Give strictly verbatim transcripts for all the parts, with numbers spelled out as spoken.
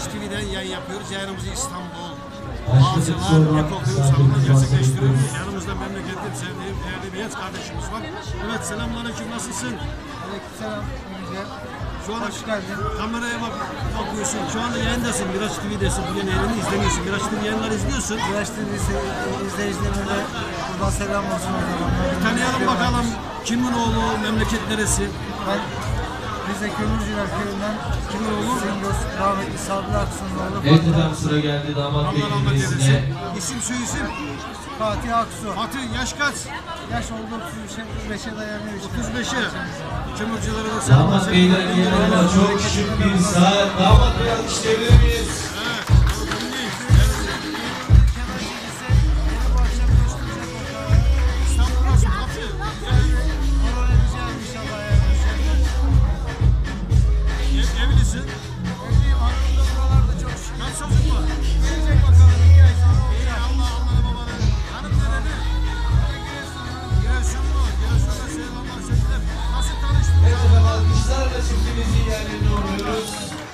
T V'den yayın yapıyoruz. Yayınımızı İstanbul Bağcılar Ekoköy salonunda gerçekleştiriyoruz. Yanımızda memleketim sevdiğim değerli bir genç kardeşimiz var. Evet, selamünaleyküm, nasılsın? Aleykümselam. Şu anda Hoş geldin. Kameraya bak, bakıyorsun. Şu anda yayındasın. Miraç T V'desin. Bugün yayını izlemiyorsun. Miraç T V yayınları izliyorsun. Miraç T V izleyicilerine de buradan selam olsun. Tanıyalım bakalım. Kimin oğlu, memleket neresi? Ben Rize Kömürcüler Köyü'nden Kimin oğlu? Zingöz rahmetli Sabri Aksu'nun oğlu. Evet efendim, sıra geldi damat Allah rahmet beklemesine. eylesin. İsim şu isim. Fatih Aksu. Fatih, yaş kaç? Yaş oldu otuz beşe dayanıyor işte. otuz beşe. Kömürcülere de selamlar. Damat beyler yanında çok şık bir saat. Damat bey alkışlayabilir miyiz? Evlisin. Evliyim, hanım da buralarda çok şükür. Kaç çocuk var? Gelecek bakalım iki ay sonra İyi, olacak. Allah Allah'ını babanı. Hanım nerede? Giresun mu? Giresun'da selamlar sevgiler. Nasıl tanıştınız? Evet efendim, alkışlarla çiftimizin yerlerine uğurluyoruz.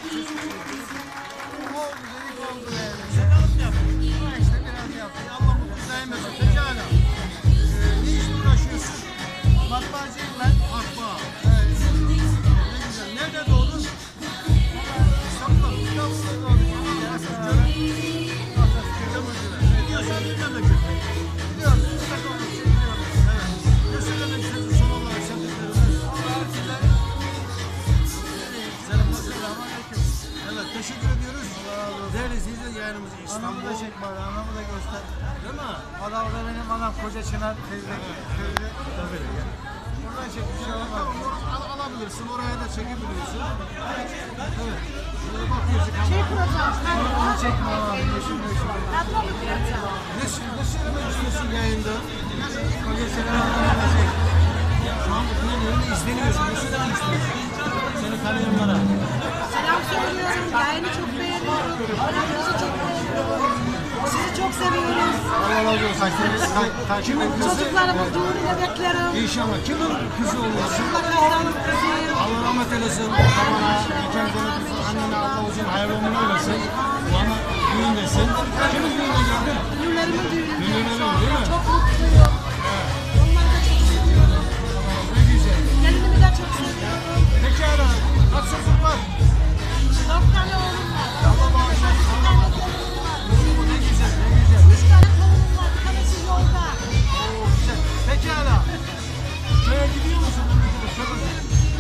Oldu dedik oldu yani. Sevdalık mı yaptın? Ama işte biraz yaptık. Allah mutlu daim etsin. Pekala. Ee, ne işle uğraşıyorsun? Matbaacıyım ben. Akba. Evet. Ne güzel. Nerede doğdun? İstanbul'da. İstanbul'da doğduk. Ya sonra Kömürcüler. Ne diyorsun? Bir memleket. gidiyoruz. Uzak olduk, gidiyoruz. Evet. Ne söylemek istiyorsun son olarak sevdiklerine? Allah'a sizler. Selamlar. Selamünaleyküm. Evet, teşekkür ediyoruz. Allah razı olsun. Değerli izleyiciler, yayınımızı Anamı İstanbul. da çek bari, anamı da göster. Değil mi? Adam da benim anam, Koca Çınar teyze köyde. Buradan çek, bir şey olmaz. Al, alabilirsin, oraya da çekebiliyorsun. Evet. Şöyle bakıyorsun. Şey kuracağım. Onu çekme ama, meşhur meşhur. Tablo mu kuracağım? Ne, ne söylemek istiyorsun yayında? Koca Çınar anamı çek. Şu an bunun yayını izleniyorsun. Ne söylemek istiyorsun? Seni tanıyanlara. Selam söylüyorum. Yayını çok beğeniyorum. Aranızı çok beğeniyorum. Sizi çok seviyoruz. Allah razı olsun. Takip, takip ediyorsun. Çocuklarımı düğününe beklerim. İnşallah. Kimin kızı oluyorsun? Bakanlarım kızıyım. Allah rahmet eylesin. Babana, kendine, annene Allah uzun hayırlı ömür eylesin. Bana düğündesin. Kimin düğününe geldin? Düğünlerimin düğününde. Düğünlerin değil mi? Çok mutluyum. Onları da çok seviyorum. Ne güzel. Gelinimi de çok seviyorum. Pekala. Kaç çocuk var? Dört tane oğlum var. Allah bağışlasın. Bir tane torunum var. Oo, ne güzel, ne güzel. Üç tane torunum var. Bir tanesi yolda. Oo, güzel. Pekala. Köye gidiyor musun? Köye.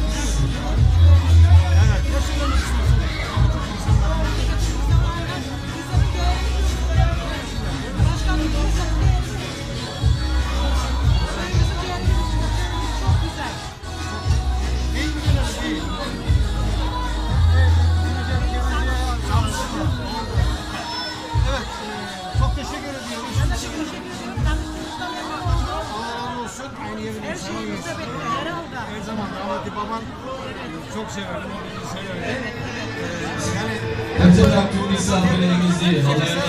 Evet. Ne söylemek istiyorsun? Başkanım çok seviyorum. Köyümüzü beğeniyoruz. Çok güzel. Değil mi böyle şey? Evet. e, Çok teşekkür ediyoruz. Ben de çok teşekkür ederim. Tanıştığımızdan memnun oldum. Allah razı olsun. Aynı yerinde Her sana şeyimizde yiyorsun. bekliyor. Herhalde. Her zaman rahmetli baban çok severdi. O bizi severdi. Ee, yani Evet efendim, tüm misafirlerimizi halaya